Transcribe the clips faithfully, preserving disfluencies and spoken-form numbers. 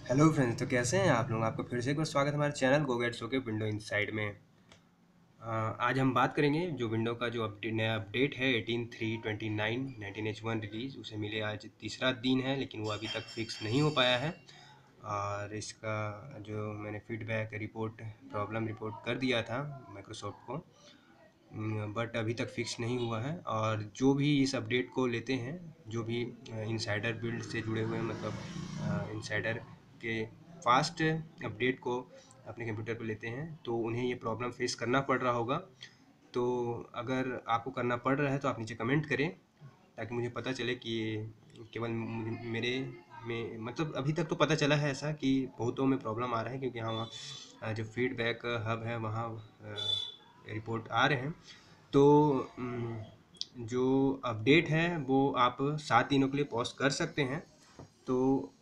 Hello friends, तो कैसे हैं आप लोग। आपका फिर से एक बार स्वागत है हमारे चैनल गो गेट्स के विंडो इनसाइड में। अ, आज हम बात करेंगे जो विंडो का जो अपडेट नया अपडेट है eighteen three twenty nine nineteen H one release, उसे मिले आज तीसरा दिन है, लेकिन वो अभी तक फिक्स नहीं हो पाया है। और इसका जो मैंने फीडबैक रिपोर्ट प्रॉब्लम रिपोर्ट कर दिया था माइक्रोसॉफ्ट को, बट अभी तक फिक्स नहीं हुआ है। और जो भी इस अपडेट को लेते हैं, जो भी इनसाइडर बिल्ड से जुड़े हुए हैं, मतलब इनसाइडर के फास्ट अपडेट को अपने कंप्यूटर पर लेते हैं, तो उन्हें ये प्रॉब्लम फेस करना पड़ रहा होगा। तो अगर आपको करना पड़ रहा है तो आप नीचे कमेंट करें, ताकि मुझे पता चले कि केवल मुझे- मेरे में, मतलब अभी तक तो पता चला है ऐसा कि बहुतों में प्रॉब्लम आ रहा है, क्योंकि हाँ वहाँ जो फीडबैक हब है वहाँ रिपोर्ट आ रहे हैं। तो उम, जो अपडेट है वो आप सात दिनों के लिए पॉज कर सकते हैं। तो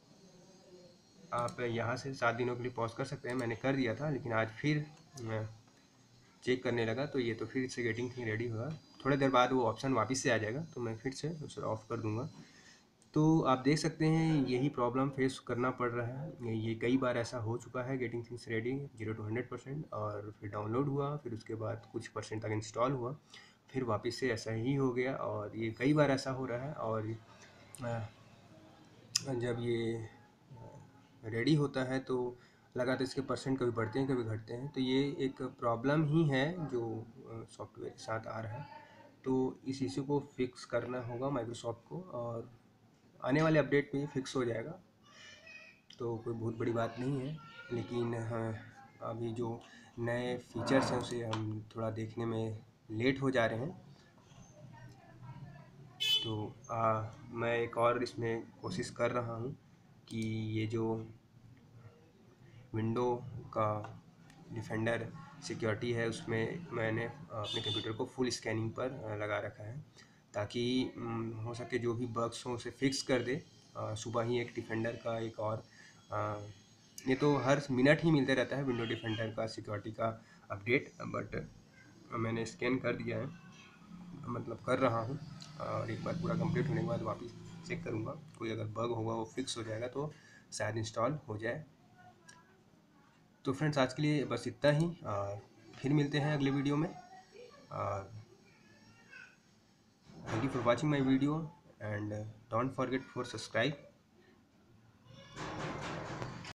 आप यहाँ से सात दिनों के लिए पॉज कर सकते हैं। मैंने कर दिया था, लेकिन आज फिर चेक करने लगा तो ये तो फिर से गेटिंग थिंग रेडी हुआ। थोड़ी देर बाद वो ऑप्शन वापस से आ जाएगा, तो मैं फिर से उसे ऑफ़ कर दूँगा। तो आप देख सकते हैं यही प्रॉब्लम फेस करना पड़ रहा है। ये कई बार ऐसा हो चुका है, getting things ready zero to hundred percent, और फिर डाउनलोड हुआ, फिर उसके बाद कुछ परसेंट तक इंस्टॉल हुआ, फिर वापस से ऐसा ही हो गया। और ये कई बार ऐसा हो रहा है। और जब ये रेडी होता है तो लगातार इसके परसेंट कभी बढ़ते हैं कभी घटते हैं। तो ये एक प्रॉब्लम ही है जो सॉफ्टवेयर के साथ आ रहा है। तो इस इशू को फिक्स करना होगा माइक्रोसॉफ्ट को, और आने वाले अपडेट में फिक्स हो जाएगा। तो कोई बहुत बड़ी बात नहीं है, लेकिन हाँ, अभी जो नए फीचर्स हैं उसे हम थोड़ा देखने में लेट हो जा रहे हैं। तो आ, मैं एक और इसमें कोशिश कर रहा हूँ कि ये जो विंडो का डिफेंडर सिक्योरिटी है उसमें मैंने अपने कंप्यूटर को फुल स्कैनिंग पर लगा रखा है, ताकि हो सके जो भी बग्स हों उसे फिक्स कर दे। सुबह ही एक डिफेंडर का एक और आ, ये तो हर मिनट ही मिलते रहता है विंडो डिफेंडर का सिक्योरिटी का अपडेट, बट मैंने स्कैन कर दिया है, मतलब कर रहा हूँ। और एक बार पूरा कंप्लीट होने के बाद वापस चेक करूँगा, कोई अगर बग होगा वो फिक्स हो जाएगा तो शायद इंस्टॉल हो जाए। तो फ्रेंड्स, आज के लिए बस इतना ही, और फिर मिलते हैं अगले वीडियो में। और thank you for watching my video, and don't forget for subscribe.